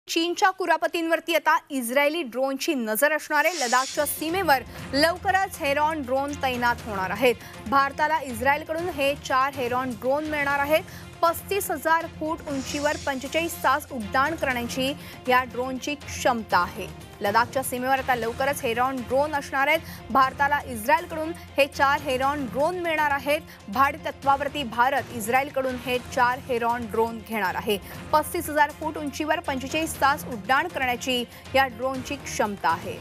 चीनच्या कुरापतींवरती आता इस्रायली ड्रोनची नजर असणार आहे। लडाखच्या सीमेवर लवकरच हेरॉन ड्रोन तैनात होणार आहेत। भारताला इस्रायलकडून हे 4 हेरॉन ड्रोन मिळणार आहेत। 35,000 फूट उंचीवर 45 तास उड्डाण करण्याची या ड्रोनची क्षमता आहे। लडाखच्या सीमेवर आता लवकरच हेरॉन ड्रोन असणार आहेत। भारताला इस्रायलकडून हे 4 हेरॉन ड्रोन मिळणार आहेत। भाडे तत्वावरती भारत इस्रायलकडून हे 4 हेरॉन ड्रोन घेणार आहे। 35,000 फूट उंचीवर 45 तास उड्डाण करण्याची या ड्रोनची क्षमता आहे।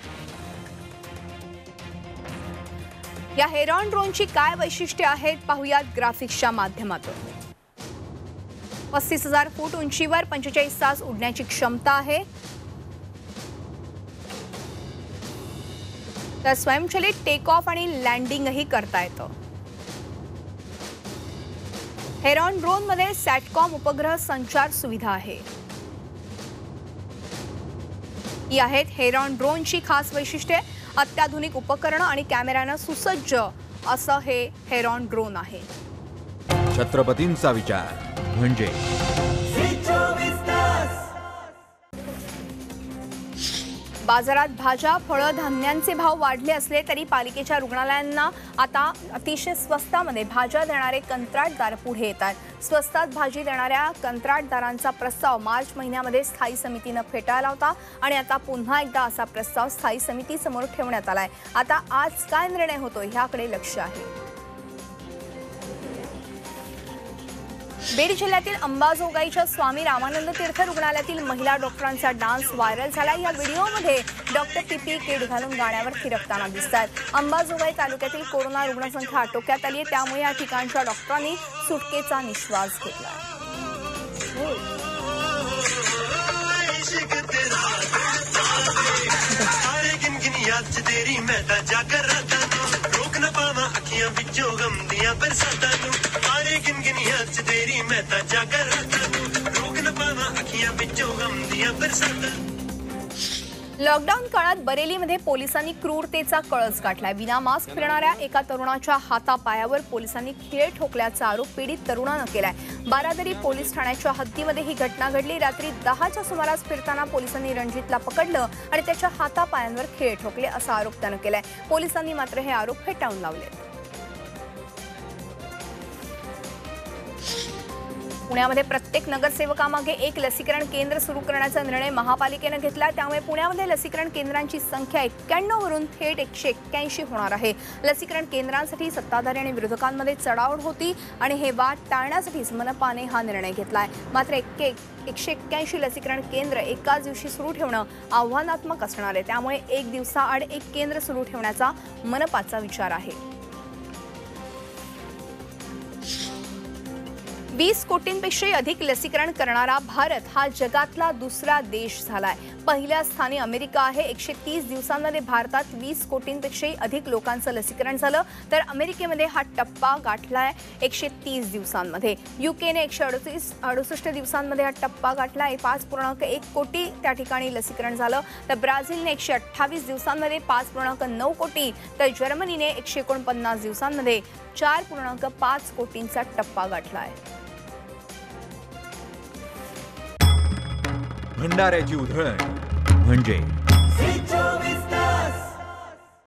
या हेरॉन ड्रोनची काय वैशिष्ट्ये आहेत पाहूयात ग्राफिक्सच्या माध्यमातून। 35,000 फूट उंचीवर 45 तास उडण्याची क्षमता आहे। तर स्वयंचलित टेक ऑफ आणि लँडिंगही करता येतं। हेरॉन ड्रोन मध्ये सॅटकॉम उपग्रह संचार सुविधा आहे। ही आहेत हेरॉन ड्रोनची खास वैशिष्ट्ये। अत्याधुनिक उपकरण आणि कॅमेऱ्याने सुसज्ज असं हे हेरॉन ड्रोन आहे। छत्रपतींचा विचार म्हणजे बाजारात भाज्या, फळं, धान्यांचे भाव वाढले असले तरी पालिकेच्या रुग्णालयांना आता अतिशय स्वस्तामध्ये भाज्या देणारे कंत्राटदार पुढे येतात। स्वस्तात भाजी देणाऱ्या कंत्राटदारांचा प्रस्ताव मार्च महिन्यामध्ये स्थायी समितीने फेटाळला होता आणि आता पुन्हा एकदा असा प्रस्ताव स्थायी समितीसमोर ठेवण्यात आलाय। आता आज काय निर्णय होतो याकडे लक्ष आहे। बीड जिल्ह्यातील अंबाजोगाईच्या स्वामी रामानंद तीर्थ रुग्णालयातील महिला डॉक्टरांचा डान्स व्हायरल झाला। या व्हिडिओमध्ये डॉक्टर पीपी किट घालून गाण्यावर थिरकताना दिसतात। अंबाजोगाई तालुक्यातील कोरोना रुग्णसंख्या आटोक्यात आली आहे, त्यामुळे या ठिकाणच्या डॉक्टरांनी सुटकेचा निश्वास घेतला। लॉकडाऊन काळात बरेलीमध्ये पोलिसांनी क्रूरतेचा कळस गाठलाय। विना मास्क फिरणाऱ्या एका तरुणाच्या हातापायावर पोलिसांनी खिळे ठोकल्याचा आरोप पीडित तरुणानं केलाय। बारादरी पोलीस ठाण्याच्या हद्दीमध्ये ही घटना घडली। रात्री 10च्या सुमारास फिरताना पोलिसांनी रणजितला पकडलं आणि त्याच्या हातापायांवर खिळे ठोकले असा आरोप त्यानं केलाय। पोलिसांनी मात्र हे आरोप फेटाळून लावले। पुण्यामध्ये प्रत्येक नगरसेवकामागे एक लसीकरण केंद्र सुरू करण्याचा निर्णय महापालिकेने घेतला। त्यामुळे पुण्यामध्ये लसीकरण केंद्रांची संख्या 91 वरून थेट 181 होणार आहे। लसीकरण केंद्रांसाठी सत्ताधारी आणि विरोधकांमध्ये चढाओढ होती आणि हे वाद टाळण्यासाठीच मनपाने हा निर्णय घेतलाय। मात्र 181 लसीकरण केंद्र एकाच दिवशी सुरू ठेवणं आव्हानात्मक असणार आहे। त्यामुळे एक दिवसाआड एक केंद्र सुरू ठेवण्याचा मनपाचा विचार आहे। 20 कोटींपेक्षाही अधिक लसीकरण करणारा भारत हा जगातला दुसरा देश झालाय। पहिल्या स्थानी अमेरिका आहे। 130 दिवसांमध्ये भारतात 20 कोटींपेक्षाही अधिक लोकांचं लसीकरण झालं, तर अमेरिकेमध्ये हा टप्पा गाठलाय 130 दिवसांमध्ये। यूकेने 168 दिवसांमध्ये हा टप्पा गाठलाय। 5.1 कोटी त्या ठिकाणी लसीकरण झालं, तर ब्राझीलने 128 दिवसांमध्ये 5.9 कोटी, तर जर्मनीने 149 दिवसांमध्ये 4.5 कोटींचा टप्पा गाठलाय। भंडाऱ्याची उधळण म्हणजे